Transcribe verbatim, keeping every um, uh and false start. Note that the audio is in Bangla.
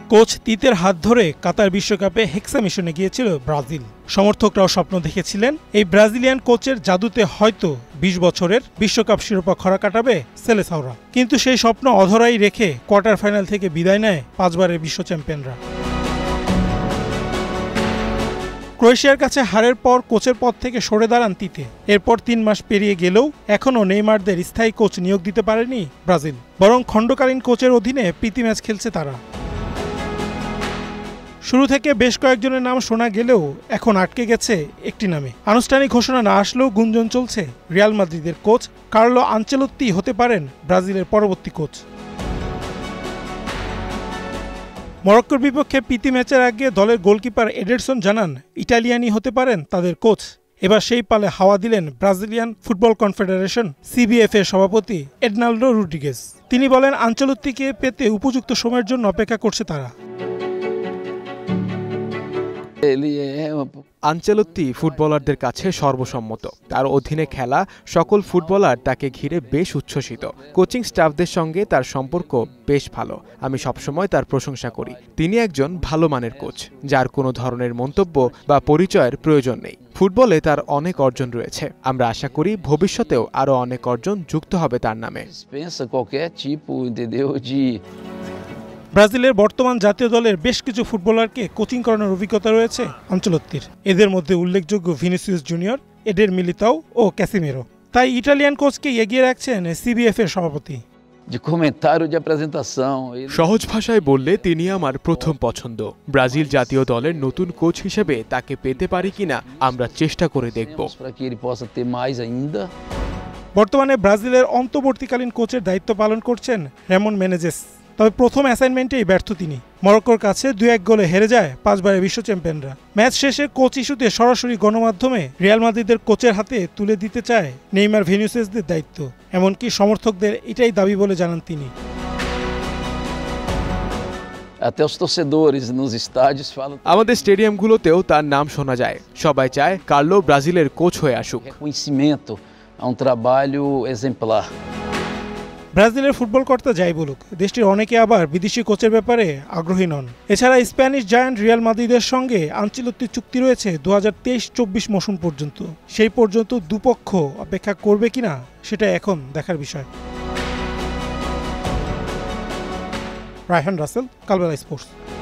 কোচ তিতের হাত ধরে কাতার বিশ্বকাপে হেক্সা মিশনে গিয়েছিল ব্রাজিল। সমর্থকরাও স্বপ্ন দেখেছিলেন এই ব্রাজিলিয়ান কোচের জাদুতে হয়তো বিশ বছরের বিশ্বকাপ শিরোপা খরা কাটাবে সেলেসাওরা। কিন্তু সেই স্বপ্ন অধরাই রেখে কোয়ার্টার ফাইনাল থেকে বিদায় নেয় পাঁচবারের বিশ্ব চ্যাম্পিয়নরা। ক্রোয়েশিয়ার কাছে হারের পর কোচের পদ থেকে সরে দাঁড়ান তিতে। এরপর তিন মাস পেরিয়ে গেলেও এখনও নেইমারদের স্থায়ী কোচ নিয়োগ দিতে পারেনি ব্রাজিল, বরং খণ্ডকালীন কোচের অধীনে প্রীতি ম্যাচ খেলছে তারা। শুরু থেকে বেশ কয়েকজনের নাম শোনা গেলেও এখন আটকে গেছে একটি নামে। আনুষ্ঠানিক ঘোষণা না আসলেও গুঞ্জন চলছে রিয়াল মাদ্রিদের কোচ কার্লো আনচেলোত্তি হতে পারেন ব্রাজিলের পরবর্তী কোচ। মরক্কোর বিপক্ষে প্রীতি ম্যাচের আগে দলের গোলকিপার এডারসন জানান ইটালিয়ানই হতে পারেন তাদের কোচ। এবার সেই পালে হাওয়া দিলেন ব্রাজিলিয়ান ফুটবল কনফেডারেশন সিবিএফ এর সভাপতি এডনাল্ডো রুড্রিগেজ। তিনি বলেন আনচেলোত্তিকে পেতে উপযুক্ত সময়ের জন্য অপেক্ষা করছে তারা। আনচেলোত্তি ফুটবলারদের কাছে সর্বসম্মত। তার অধীনে খেলা সকল ফুটবলার তাকে ঘিরে বেশ উচ্ছ্বসিত। কোচিং স্টাফদের সঙ্গে তার সম্পর্ক বেশ ভালো। আমি সবসময় তার প্রশংসা করি। তিনি একজন ভালো মানের কোচ, যার কোনো ধরনের মন্তব্য বা পরিচয়ের প্রয়োজন নেই। ফুটবলে তার অনেক অর্জন রয়েছে। আমরা আশা করি ভবিষ্যতেও আরও অনেক অর্জন যুক্ত হবে তার নামে। ব্রাজিলের বর্তমান জাতীয় দলের বেশ কিছু ফুটবলারকে কোচিং করানোর অভিজ্ঞতা রয়েছে আনচেলোত্তির। এদের মধ্যে উল্লেখযোগ্য ভিনিসিয়াস জুনিয়র, এডের মিলিতাও ও ক্যাসিমেরো। তাই ইটালিয়ান কোচকে এগিয়ে রাখছেন সিবিএফ এর সভাপতি। সহজ ভাষায় বললে তিনি আমার প্রথম পছন্দ। ব্রাজিল জাতীয় দলের নতুন কোচ হিসেবে তাকে পেতে পারি কিনা আমরা চেষ্টা করে দেখব। বর্তমানে ব্রাজিলের অন্তর্বর্তীকালীন কোচের দায়িত্ব পালন করছেন রেমন মেনেজেস। তবে প্রথম অ্যাসাইনমেন্টেই ব্যর্থ তিনি। মরক্কোর কাছে দুই এক গোলে হেরে যায় পাঁচবারের বিশ্ব চ্যাম্পিয়নরা। ম্যাচ শেষে কোচ ইস্যুতে সরাসরি গণমাধ্যমে রিয়াল মাদ্রিদের কোচের হাতে তুলে দিতে চায় নেইমার ভিনিসিয়াসদের দায়িত্ব। এমনকি সমর্থকদের এটাই দাবি বলে জানান তিনি। আমাদের স্টেডিয়ামগুলোতেও তার নাম শোনা যায়। সবাই চায় কার্লো ব্রাজিলের কোচ হয়ে আসুক। ব্রাজিলের ফুটবল কর্তা যাই বলুক, দেশটির অনেকে আবার বিদেশি কোচের ব্যাপারে আগ্রহী নন। এছাড়া স্প্যানিশ জায়ান্ট রিয়াল মাদ্রিদের সঙ্গে আনচেলোত্তির চুক্তি রয়েছে দু হাজার তেইশ চব্বিশ মৌসুম পর্যন্ত। সেই পর্যন্ত দুপক্ষ অপেক্ষা করবে কিনা সেটা এখন দেখার বিষয়। রায়হান রাসেল, কালবেলা স্পোর্টস।